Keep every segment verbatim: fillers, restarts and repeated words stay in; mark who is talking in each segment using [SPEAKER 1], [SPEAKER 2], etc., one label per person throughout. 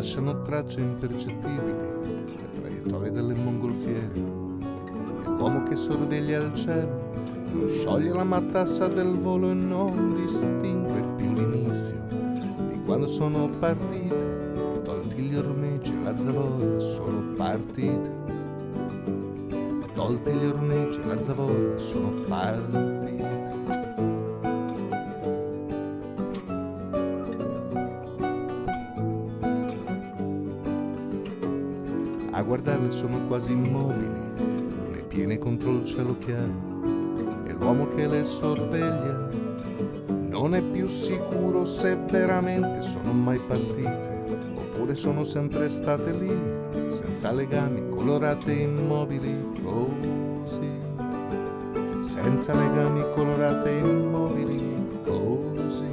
[SPEAKER 1] lasciano tracce impercettibili le traiettorie delle mongolfiere. E l'uomo che sorveglia il cielo non scioglie la matassa del volo e non distingue più l'inizio di quando sono partite. Tolti gli ormeggi e la zavorra sono partite. Tolti gli ormeggi e la zavorra sono partite. A guardarle sono quasi immobili, le piene contro il cielo chiaro, e l'uomo che le sorveglia non è più sicuro se veramente sono mai partite, oppure sono sempre state lì, senza legami, colorate e immobili così, senza legami, colorate e immobili così.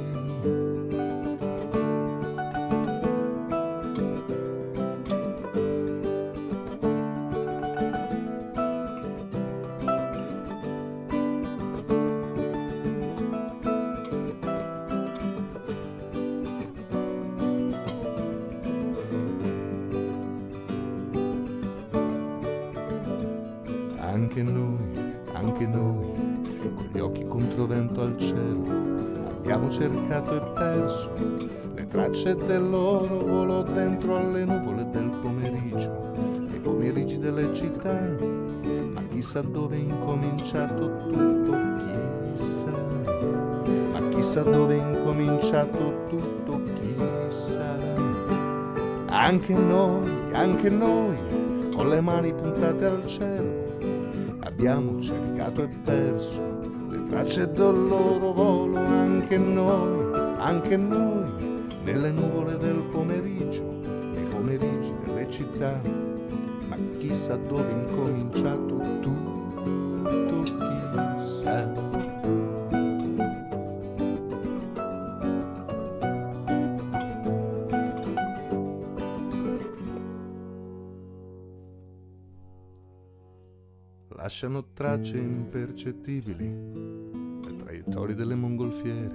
[SPEAKER 1] Anche noi, anche noi, con gli occhi contro vento al cielo, abbiamo cercato e perso le tracce del loro volo dentro alle nuvole del pomeriggio, nei pomeriggi delle città, ma chissà dove è incominciato tutto, chissà, ma chissà dove è incominciato tutto, chissà. Anche noi, anche noi, con le mani puntate al cielo, abbiamo cercato e perso le tracce del loro volo, anche noi, anche noi, nelle nuvole del pomeriggio, nei pomeriggi delle città, ma chissà dove è incominciato tutto, chissà. Lasciano tracce impercettibili le traiettorie delle mongolfiere.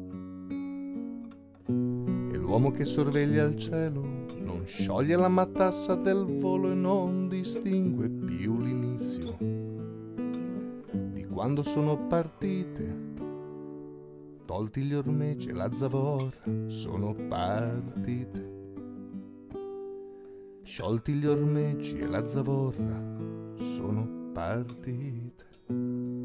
[SPEAKER 1] E l'uomo che sorveglia il cielo non scioglie la matassa del volo e non distingue più l'inizio di quando sono partite. Tolti gli ormeggi e la zavorra sono partite. Sciolti gli ormeggi e la zavorra sono partite.